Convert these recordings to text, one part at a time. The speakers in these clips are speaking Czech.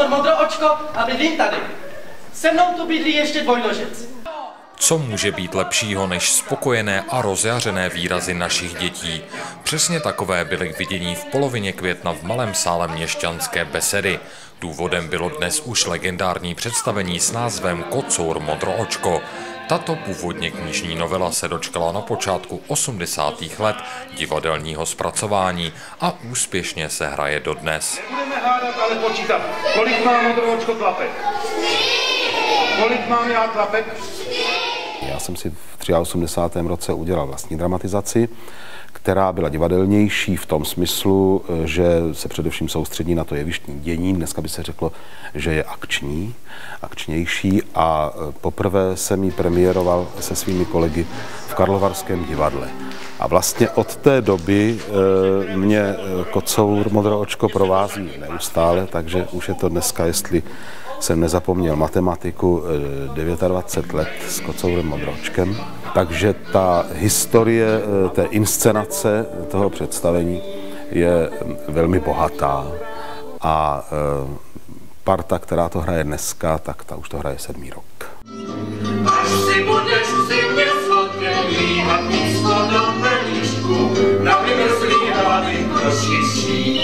jsem Modroočko a bydlím tady. Se mnou tu bydlí ještě dvojnožec. Co může být lepšího než spokojené a rozjařené výrazy našich dětí? Přesně takové byly k vidění v polovině května v malém sále Měšťanské besedy. Důvodem bylo dnes už legendární představení s názvem Kocour Modroočko. Tato původně knižní novela se dočkala na počátku 80. let divadelního zpracování a úspěšně se hraje dodnes. Nebudeme hádat, ale počítat. Kolik má Modroočko tlapek? Kolik mám já tlapek? Já jsem si v 83. roce udělal vlastní dramatizaci, která byla divadelnější v tom smyslu, že se především soustředí na to jevištní dění. Dneska by se řeklo, že je akčnější a poprvé jsem ji premiéroval se svými kolegy v Karlovarském divadle. A vlastně od té doby mě Kocour Modroočko provází neustále, takže už je to dneska, jestli jsem nezapomněl matematiku, 29 let s Kocourem Modroočkem. Takže ta historie té inscenace toho představení je velmi bohatá a parta, která to hraje dneska, tak ta už to hraje 7. rok. Až si budeš si mě svodně líhat místo do pelíšku, na vymrzlý hlady rozčistí.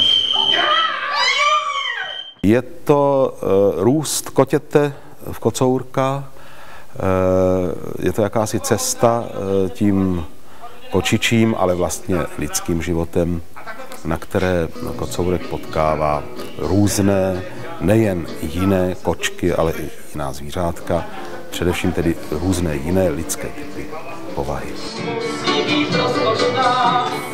Je to růst kotěte v Kocourka, je to jakási cesta tím kočičím, ale vlastně lidským životem, na které Kocourek potkává různé, nejen jiné kočky, ale i jiná zvířátka, především tedy různé jiné lidské typy povahy. Musí být rozkošná.